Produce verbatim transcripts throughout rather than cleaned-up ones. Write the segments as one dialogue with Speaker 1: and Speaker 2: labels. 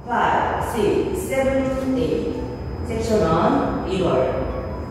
Speaker 1: five, six, seven, eight. 섹션 일, 일 월.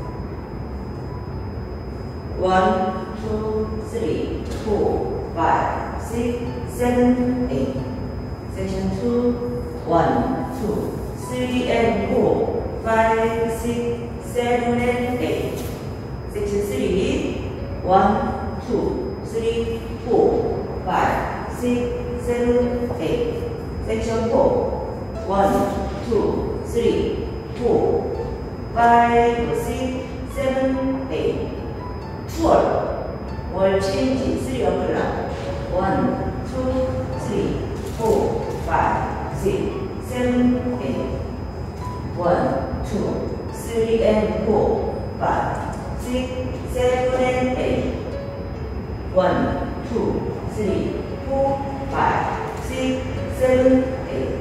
Speaker 1: one, two, three, four, five, six, seven, eight. Section two, one, two, three, and four, five, six, seven, and eight. Section three, one, two, three, four, five, six, seven, eight. Section four, one, two, three, four, five, six, seven, eight. 투월, 월 체인지 three o'clock. one, two, three, four, five, six, seven, eight. one, two, three, and four, five, six, seven, and eight. one, two, three, four, five, six, seven, eight.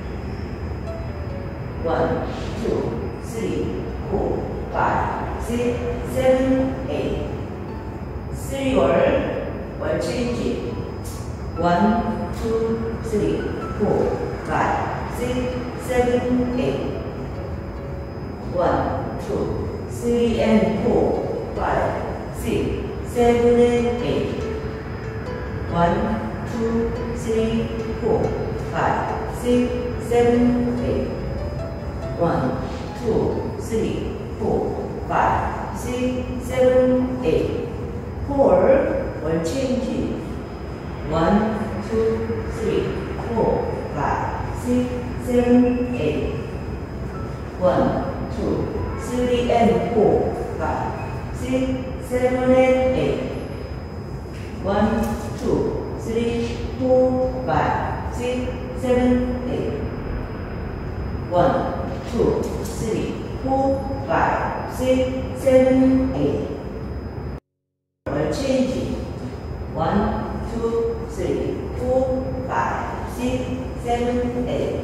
Speaker 1: one, two, three, four, five, six, seven, eight. three 월, 월 체인지. one, two, three, four, five, six, seven, eight. one, two, three, and four, five, six, seven, and eight. one, two, three, four, five, six, seven, eight. one, two, three, four, five, six, seven, eight. four, 월 체인지. one, two, three, four, five, six, seven, eight. one, two, three, and four, five, six, seven, and eight. one, two, three, four, five, six, seven, eight. one, two, three, four, five, six, seven, eight. 월 체인지. one, two, three, four, five, six, seven, eight.